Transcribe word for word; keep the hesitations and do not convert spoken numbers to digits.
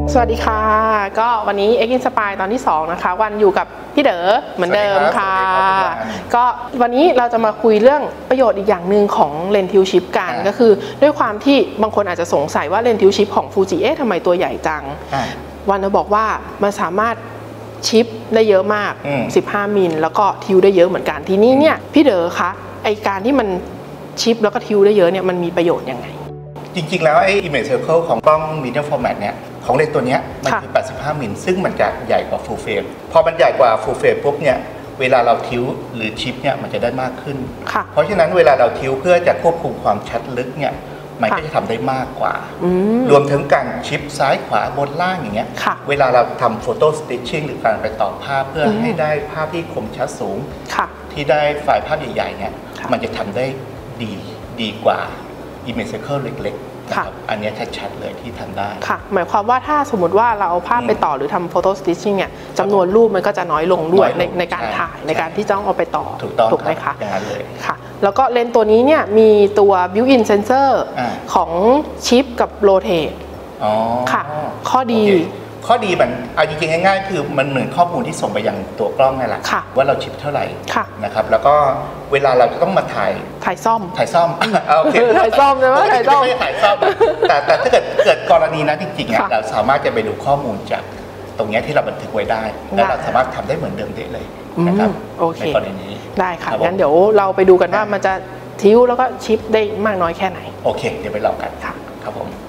สวัสดีค่ะก็วันนี้ X Inspire ตอนที่สองนะคะวันอยู่กับพี่เด๋อเหมือนเดิมค่ะก็วันนี้เราจะมาคุยเรื่องประโยชน์อีกอย่างหนึ่งของเลนส์ทิวชิปกันก็คือด้วยความที่บางคนอาจจะสงสัยว่าเลนส์ทิวชิปของฟูจิเอ๊ะทำไมตัวใหญ่จังวันเราบอกว่ามันสามารถชิปได้เยอะมากสิบห้ามิลแล้วก็ทิวได้เยอะเหมือนกันทีนี้เนี่ยพี่เด๋อคะไอการที่มันชิปแล้วก็ทิวได้เยอะเนี่ยมันมีประโยชน์ยังไงจริงๆแล้วไอ้ Image Circle ของกล้อง Medium Format เนี่ยของเลนส์ตัวนี้มันคือแปดสิบห้ามิลซึ่งมันจะใหญ่กว่า Full Frame พอมันใหญ่กว่า Full Frame ปุ๊บเนี่ยเวลาเราทิวหรือชิปเนี่ยมันจะได้มากขึ้นเพราะฉะนั้นเวลาเราทิวเพื่อจะควบคุมความชัดลึกเนี่ยมันก็จะทำได้มากกว่ารวมถึงการชิปซ้ายขวาบนล่างอย่างเงี้ยเวลาเราทำ Photo Stitching หรือการไปต่อภาพเพื่อให้ได้ภาพที่คมชัดสูงที่ได้ไฟล์ภาพใหญ่ๆเนี่ยมันจะทำได้ดีดีกว่า Image Circle เล็กอันนี้ชัดๆเลยที่ทำได้ค่ะหมายความว่าถ้าสมมติว่าเราเอาภาพไปต่อหรือทำโฟโต้สติชชิ่งเนี่ยจำนวนรูปมันก็จะน้อยลงด้วยในในการถ่ายในการที่จะต้องเอาไปต่อถูกไหมคะอย่างนั้นเลยค่ะแล้วก็เลนส์ตัวนี้เนี่ยมีตัว built-in sensor ของชิปกับโรเทตค่ะข้อดีข้อดีมันเอาจริงๆง่ายๆคือมันเหมือนข้อมูลที่ส่งไปยังตัวกล้องนั่นแหละว่าเราชิปเท่าไหร่นะครับแล้วก็เวลาเราจะต้องมาถ่ายถ่ายซ่อมถ่ายซ่อมโอเคถ่ายซ่อมใช่ไหมถ่ายซ่อมไม่ใช่ถ่ายซ่อมแต่แต่ถ้าเกิดเกิดกรณีนั้นจริงๆเราสามารถจะไปดูข้อมูลจากตรงนี้ที่เราบันทึกไว้ได้และเราสามารถทำได้เหมือนเดิมได้เลยนะครับในกรณีนี้ได้ค่ะงั้นเดี๋ยวเราไปดูกันว่ามันจะทิ้วแล้วก็ชิปได้มากน้อยแค่ไหนโอเคเดี๋ยวไปลองกันครับผม